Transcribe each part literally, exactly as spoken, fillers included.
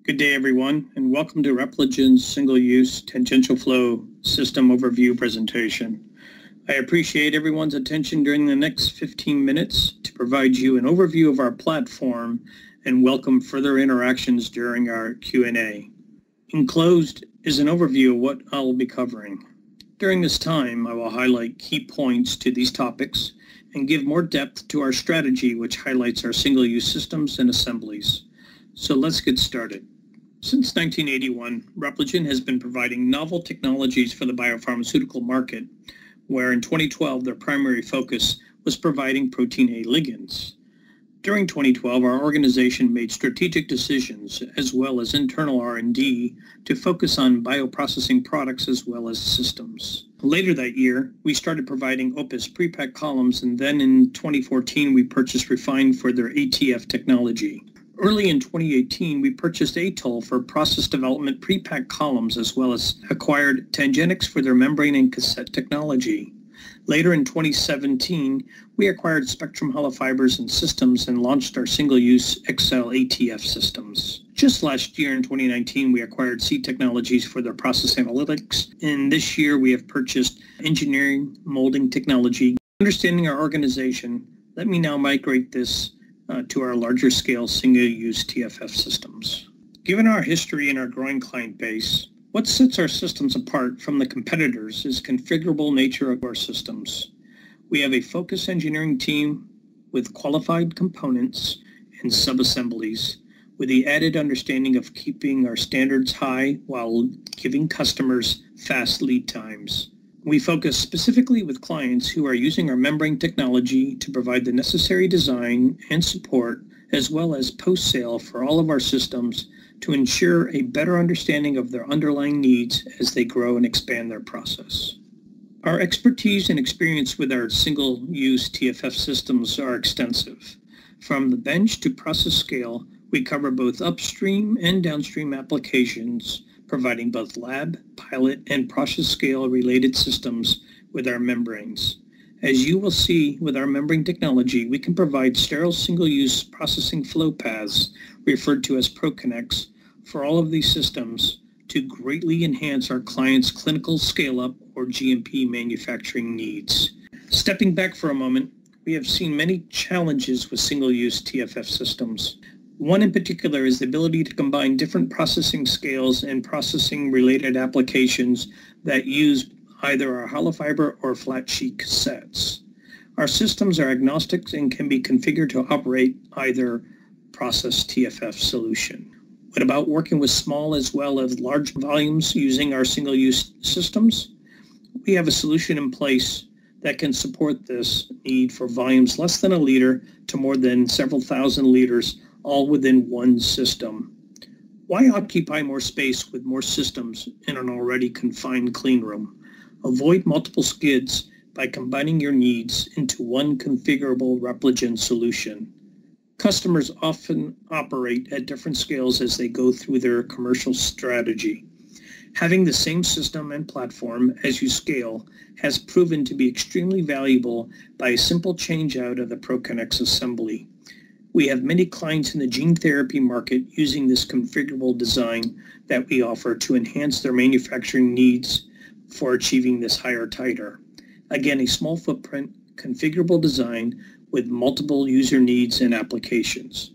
Good day, everyone, and welcome to Repligen's single-use tangential flow system overview presentation. I appreciate everyone's attention during the next fifteen minutes to provide you an overview of our platform and welcome further interactions during our Q and A. Enclosed is an overview of what I will be covering. During this time, I will highlight key points to these topics and give more depth to our strategy, which highlights our single-use systems and assemblies. So let's get started. Since nineteen eighty-one, Repligen has been providing novel technologies for the biopharmaceutical market, where in twenty twelve their primary focus was providing protein A ligands. During twenty twelve, our organization made strategic decisions as well as internal R and D to focus on bioprocessing products as well as systems. Later that year, we started providing Opus pre-packed columns, and then in twenty fourteen we purchased Refine for their A T F technology. Early in twenty eighteen, we purchased Atoll for process development pre-packed columns as well as acquired Tangentics for their membrane and cassette technology. Later in twenty seventeen, we acquired Spectrum Hollow Fibers and Systems and launched our single-use X L A T F systems. Just last year in twenty nineteen, we acquired C Technologies for their process analytics, and this year we have purchased engineering molding technology. Understanding our organization, let me now migrate this Uh, to our larger scale single-use T F F systems. Given our history and our growing client base, what sets our systems apart from the competitors is configurable nature of our systems. We have a focused engineering team with qualified components and sub-assemblies, with the added understanding of keeping our standards high while giving customers fast lead times. We focus specifically with clients who are using our membrane technology to provide the necessary design and support, as well as post-sale for all of our systems to ensure a better understanding of their underlying needs as they grow and expand their process. Our expertise and experience with our single-use T F F systems are extensive. From the bench to process scale, we cover both upstream and downstream applications, providing both lab, pilot, and process scale related systems with our membranes. As you will see with our membrane technology, we can provide sterile single-use processing flow paths, referred to as ProConnex, for all of these systems to greatly enhance our clients' clinical scale-up or G M P manufacturing needs. Stepping back for a moment, we have seen many challenges with single-use T F F systems. One in particular is the ability to combine different processing scales and processing-related applications that use either our hollow fiber or flat sheet cassettes. Our systems are agnostic and can be configured to operate either process T F F solution. What about working with small as well as large volumes using our single-use systems? We have a solution in place that can support this need for volumes less than a liter to more than several thousand liters, all within one system. Why occupy more space with more systems in an already confined clean room? Avoid multiple skids by combining your needs into one configurable Repligen solution. Customers often operate at different scales as they go through their commercial strategy. Having the same system and platform as you scale has proven to be extremely valuable by a simple change out of the ProConnex assembly. We have many clients in the gene therapy market using this configurable design that we offer to enhance their manufacturing needs for achieving this higher titer. Again, a small footprint, configurable design with multiple user needs and applications.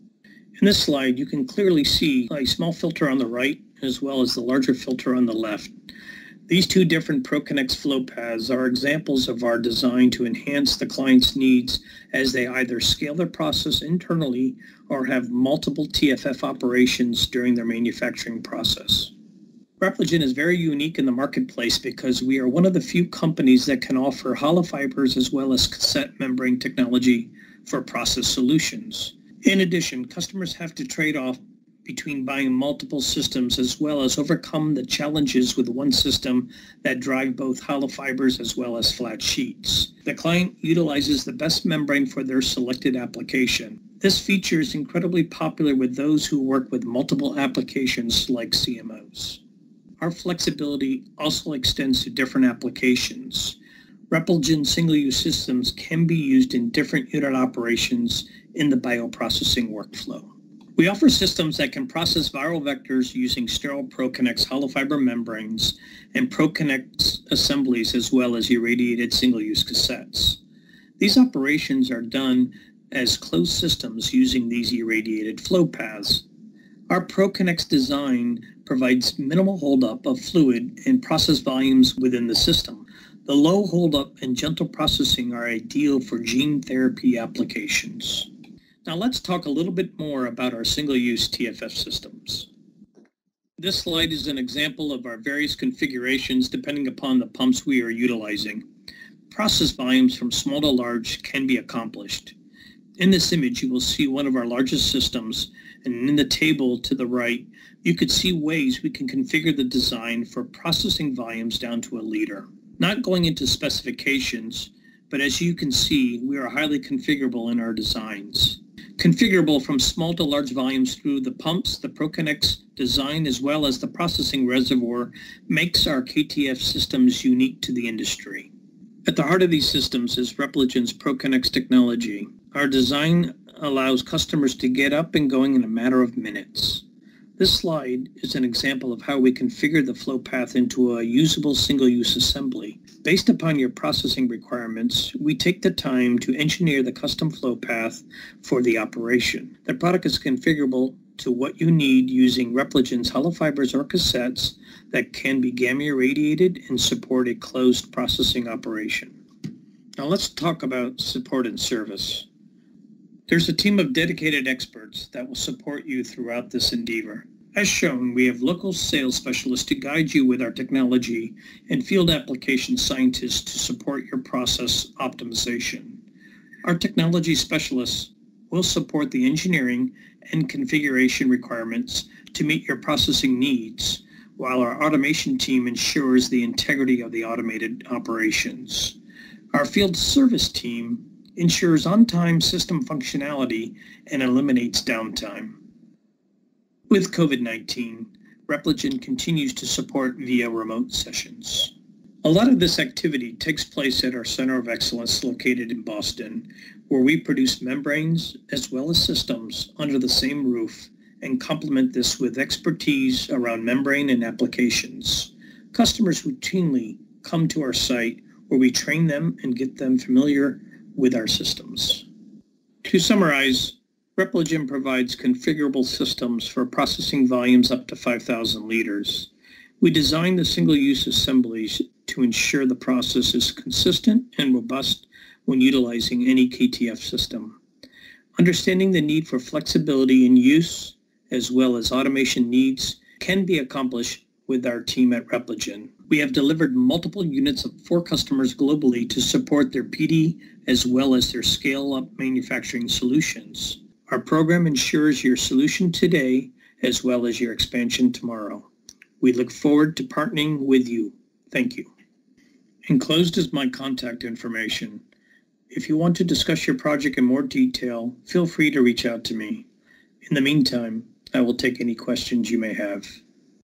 In this slide, you can clearly see a small filter on the right as well as the larger filter on the left. These two different ProConnex flow paths are examples of our design to enhance the client's needs as they either scale their process internally or have multiple T F F operations during their manufacturing process. Repligen is very unique in the marketplace because we are one of the few companies that can offer hollow fibers as well as cassette membrane technology for process solutions. In addition, customers have to trade off between buying multiple systems as well as overcome the challenges with one system that drive both hollow fibers as well as flat sheets. The client utilizes the best membrane for their selected application. This feature is incredibly popular with those who work with multiple applications like C M Os. Our flexibility also extends to different applications. Repligen single-use systems can be used in different unit operations in the bioprocessing workflow. We offer systems that can process viral vectors using sterile ProConnex hollow fiber membranes and ProConnex assemblies, as well as irradiated single-use cassettes. These operations are done as closed systems using these irradiated flow paths. Our ProConnex design provides minimal holdup of fluid and process volumes within the system. The low holdup and gentle processing are ideal for gene therapy applications. Now let's talk a little bit more about our single-use T F F systems. This slide is an example of our various configurations depending upon the pumps we are utilizing. Process volumes from small to large can be accomplished. In this image, you will see one of our largest systems, and in the table to the right, you could see ways we can configure the design for processing volumes down to a liter. Not going into specifications, but as you can see, we are highly configurable in our designs. Configurable from small to large volumes through the pumps, the ProConnex design, as well as the processing reservoir, makes our K T F systems unique to the industry. At the heart of these systems is Repligen's ProConnex technology. Our design allows customers to get up and going in a matter of minutes. This slide is an example of how we configure the flow path into a usable single-use assembly. Based upon your processing requirements, we take the time to engineer the custom flow path for the operation. The product is configurable to what you need using Repligen's hollow fibers or cassettes that can be gamma irradiated and support a closed processing operation. Now let's talk about support and service. There's a team of dedicated experts that will support you throughout this endeavor. As shown, we have local sales specialists to guide you with our technology and field application scientists to support your process optimization. Our technology specialists will support the engineering and configuration requirements to meet your processing needs, while our automation team ensures the integrity of the automated operations. Our field service team ensures on-time system functionality and eliminates downtime. With COVID nineteen, Repligen continues to support via remote sessions. A lot of this activity takes place at our Center of Excellence located in Boston, where we produce membranes as well as systems under the same roof and complement this with expertise around membrane and applications. Customers routinely come to our site where we train them and get them familiar with our systems. To summarize, Repligen provides configurable systems for processing volumes up to five thousand liters. We design the single-use assemblies to ensure the process is consistent and robust when utilizing any K T F system. Understanding the need for flexibility in use as well as automation needs can be accomplished with our team at Repligen. We have delivered multiple units for customers globally to support their P D as well as their scale-up manufacturing solutions. Our program ensures your solution today as well as your expansion tomorrow. We look forward to partnering with you. Thank you. Enclosed is my contact information. If you want to discuss your project in more detail, feel free to reach out to me. In the meantime, I will take any questions you may have.